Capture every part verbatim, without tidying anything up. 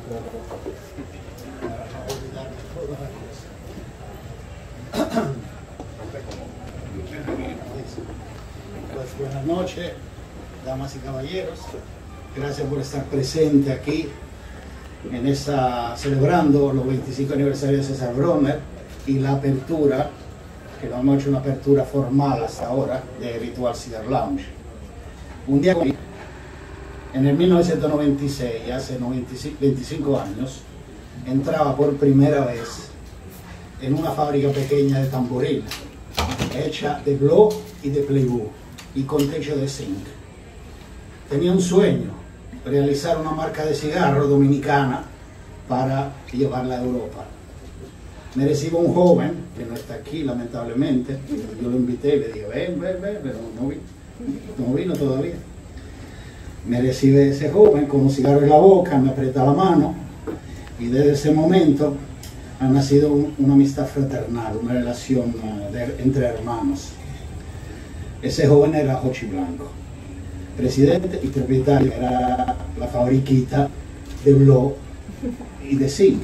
Pues buenas noches, damas y caballeros. Gracias por estar presente aquí en esta, celebrando los veinticinco aniversarios de César Bronner y la apertura, que no hemos hecho una apertura formal hasta ahora, de Ritual Cigar Lounge. Un día como en el mil novecientos noventa y seis, hace veinticinco años, entraba por primera vez en una fábrica pequeña de tamboril, hecha de blow y de playwood y con techo de zinc. Tenía un sueño, realizar una marca de cigarro dominicana para llevarla a Europa. Me recibe un joven, que no está aquí lamentablemente, yo lo invité y le dije, ven, ven, ven, pero no vino, no vino todavía. Me recibe ese joven con un cigarro en la boca, me aprieta la mano y desde ese momento ha nacido un, una amistad fraternal, una relación uh, de, entre hermanos. Ese joven era Jochi Blanco, presidente y propietario de la, la fabriquita de blow y de zinc.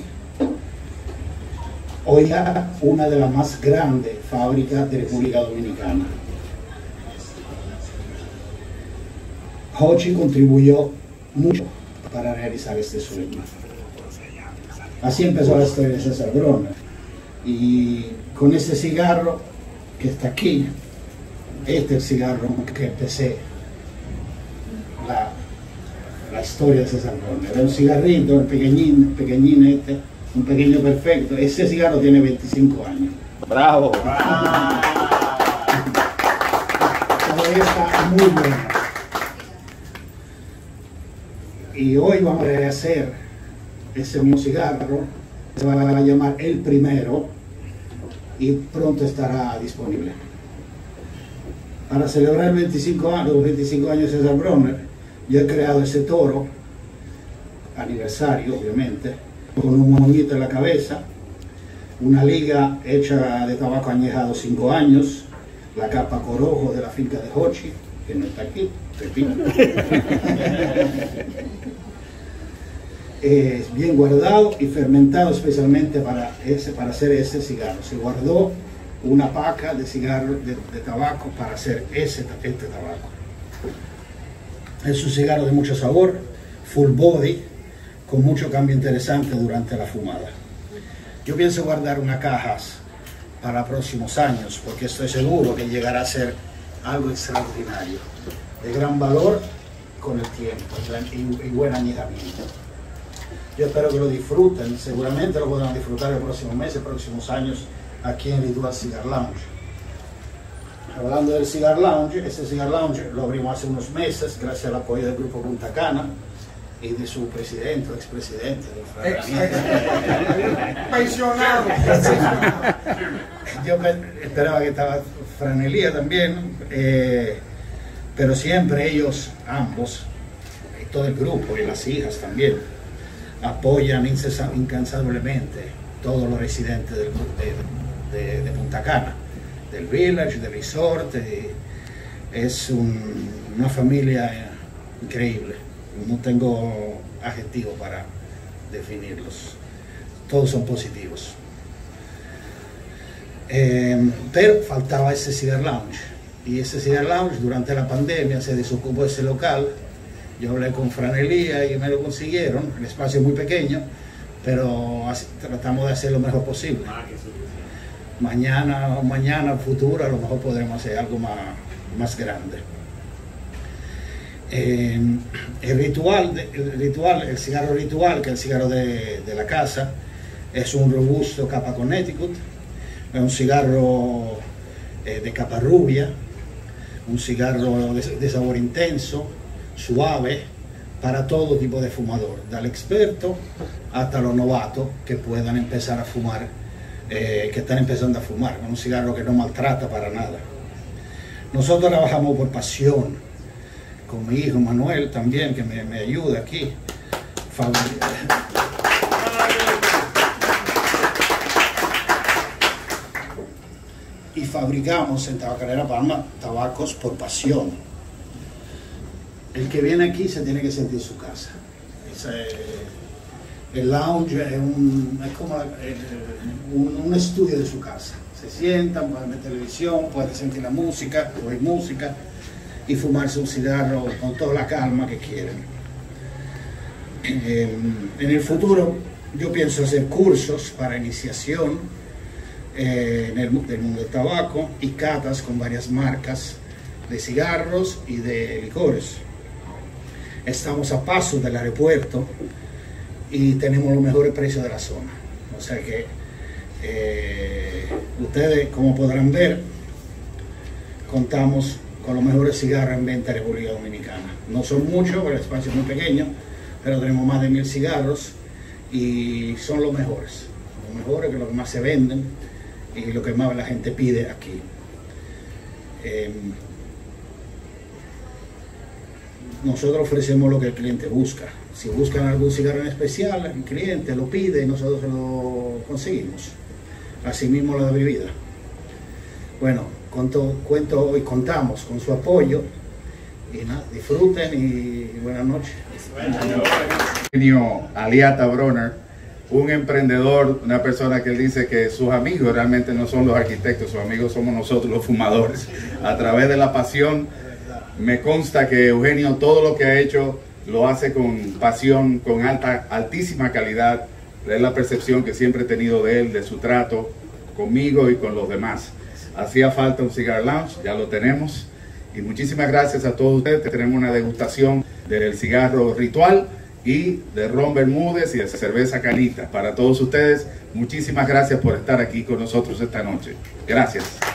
Hoy era una de las más grandes fábricas de República Dominicana. Jochi contribuyó mucho para realizar este sueño. Así empezó la historia de César Bronner. Y con este cigarro que está aquí, este es el cigarro que empecé la, la historia de César Bronner. Era un cigarrito, el pequeñín, pequeñín este, un pequeño perfecto. Ese cigarro tiene veinticinco años. ¡Bravo! Todavía está muy bueno. Y hoy vamos a rehacer ese mismo cigarro, se va a llamar El Primero y pronto estará disponible. Para celebrar el veinticinco años, los veinticinco años de César Bronner, yo he creado ese toro, aniversario obviamente, con un moñito en la cabeza, una liga hecha de tabaco añejado cinco años, la capa corojo de la finca de Jochi, que no está aquí, repito. Es bien guardado y fermentado especialmente para, ese, para hacer ese cigarro. Se guardó una paca de cigarro de, de tabaco para hacer ese, este tabaco. Es un cigarro de mucho sabor, full body, con mucho cambio interesante durante la fumada. Yo pienso guardar unas cajas para próximos años, porque estoy seguro que llegará a ser algo extraordinario, de gran valor con el tiempo y, y buen añejamiento. Yo espero que lo disfruten, seguramente lo podrán disfrutar en los próximos meses, próximos años, aquí en Ritual Cigar Lounge. Hablando del Cigar Lounge, ese Cigar Lounge lo abrimos hace unos meses, gracias al apoyo del Grupo Punta Cana y de su presidente, o expresidente, pensionado. Yo esperaba que estaba Franelía también, eh, pero siempre ellos, ambos, y todo el grupo y las hijas también, apoyan incansablemente todos los residentes de, de, de, de Punta Cana, del village, del resort. De, es un, una familia increíble, no tengo adjetivo para definirlos, todos son positivos. Eh, pero faltaba ese Cigar Lounge, y ese Cigar Lounge durante la pandemia se desocupó ese local. Yo hablé con Franelía y me lo consiguieron, el espacio es muy pequeño, pero así, tratamos de hacer lo mejor posible. Mañana o mañana, futuro, a lo mejor podremos hacer algo más, más grande. Eh, el ritual, el ritual, el cigarro ritual, que es el cigarro de, de la casa, es un robusto capa Connecticut, es un cigarro eh, de capa rubia, un cigarro de, de sabor intenso, suave, para todo tipo de fumador, del experto hasta los novatos que puedan empezar a fumar, eh, que están empezando a fumar, con un cigarro que no maltrata para nada. Nosotros trabajamos por pasión, con mi hijo Manuel también, que me, me ayuda aquí. Y fabricamos en Tabacalera Palma tabacos por pasión. El que viene aquí se tiene que sentir en su casa. Esa es, El lounge es, un, es como eh, un, un estudio de su casa. Se sientan, pueden ver televisión, pueden sentir la música, oír música y fumarse un cigarro con toda la calma que quieren. Eh, en el futuro yo pienso hacer cursos para iniciación eh, en el del mundo del tabaco y catas con varias marcas de cigarros y de licores. Estamos a pasos del aeropuerto y tenemos los mejores precios de la zona. O sea que eh, ustedes, como podrán ver, contamos con los mejores cigarros en venta en República Dominicana. No son muchos, porque el espacio es muy pequeño, pero tenemos más de mil cigarros y son los mejores. Los mejores, que es lo que más se venden y lo que más la gente pide aquí. Eh, nosotros ofrecemos lo que el cliente busca. Si buscan algún cigarro en especial, el cliente lo pide y nosotros se lo conseguimos. Asimismo la bebida. Bueno, cuento, cuento hoy contamos con su apoyo y nada, disfruten y, y buenas noches. Eugenio Aliata Bronner, un emprendedor, una persona que él dice que sus amigos realmente no son los arquitectos, sus amigos somos nosotros los fumadores. A través de la pasión, me consta que Eugenio todo lo que ha hecho lo hace con pasión, con alta, altísima calidad. Es la percepción que siempre he tenido de él, de su trato conmigo y con los demás. Hacía falta un Cigar Lounge, ya lo tenemos. Y muchísimas gracias a todos ustedes. Tenemos una degustación del cigarro Ritual y de ron Bermúdez y de cerveza Canita. Para todos ustedes, muchísimas gracias por estar aquí con nosotros esta noche. Gracias.